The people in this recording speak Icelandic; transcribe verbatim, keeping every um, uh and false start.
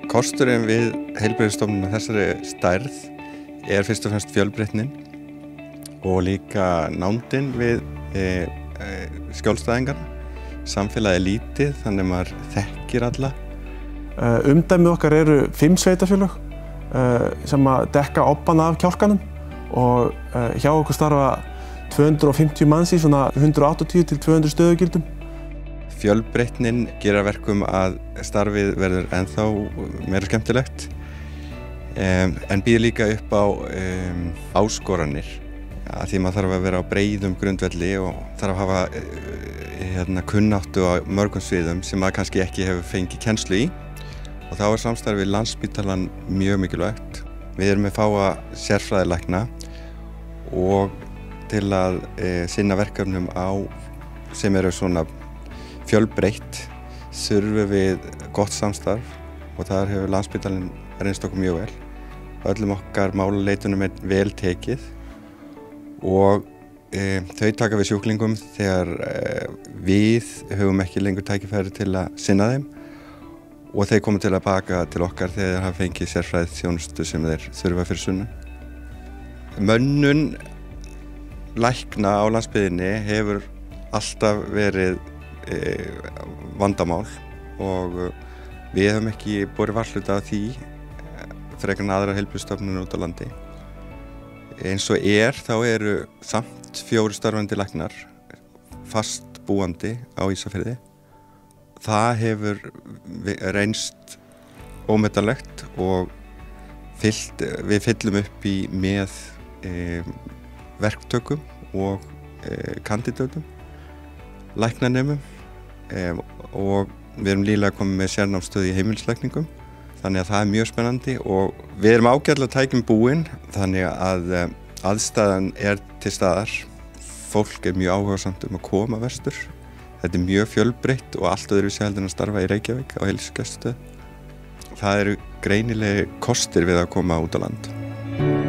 Kosturinn við heilbrigðisstofnun þessari stærð er fyrst og fremst fjölbreytnin og líka nándin við e, e, skjólstæðingarna. Samfélagið er lítið, þannig að maður þekkir alla. Umdæmið okkar eru fimm sveitarfélög sem að dekka obbann af kjálkanum og hjá okkur starfa tvö hundruð og fimmtíu manns í svona hundrað og áttatíu til tvö hundruð stöðugildum. Fjölbreytnin gerir að verkum að starfið verður ennþá meira skemmtilegt um, en býður líka upp á um, áskoranir að því maður þarf að vera á breiðum grundvelli og þarf að hafa uh, hérna, kunnáttu á mörgum sviðum sem maður kannski ekki hefur fengið kennslu í og þá er samstarfið við Landspítalann mjög mikilvægt. Við erum með fáa sérfræðilækna og til að uh, sinna verkefnum á sem eru svona fjölbreytt þurfum við gott samstarf og þar hefur Landspítalinn reynst okkur mjög vel. Öllum okkar málaleitunum er vel tekið og e, þau taka við sjúklingum þegar e, við höfum ekki lengur tækifæri til að sinna þeim og þeir koma til að baka til okkar þegar þeir hafa fengið sérfræðið þjónustu sem þeir þurfa fyrir sunnan. Mönnun lækna á landsbyggðinni hefur alltaf verið vandamál og við höfum ekki borið varhluta af því frekar en aðrar heilbrigðisstofnanir út á landi. Eins og er þá eru samt fjórir starfandi læknar fast búandi á Ísafirði. Það hefur reynst ómetanlegt og fyllt, við fyllum upp í með e, verktökum og e, kandidötum, læknanemum Um, og við erum líklega komið með sérnámsstöð í heimilislækningum þannig að það er mjög spennandi og við erum ágætlega tækjum búin þannig að um, aðstæðan er til staðar. Fólk er mjög áhugasamt um að koma vestur. Þetta er mjög fjölbreytt og allt öðruvísi heldur en að starfa í Reykjavík á heilsugæslustöð. Það eru greinilegi kostir við að koma út á land.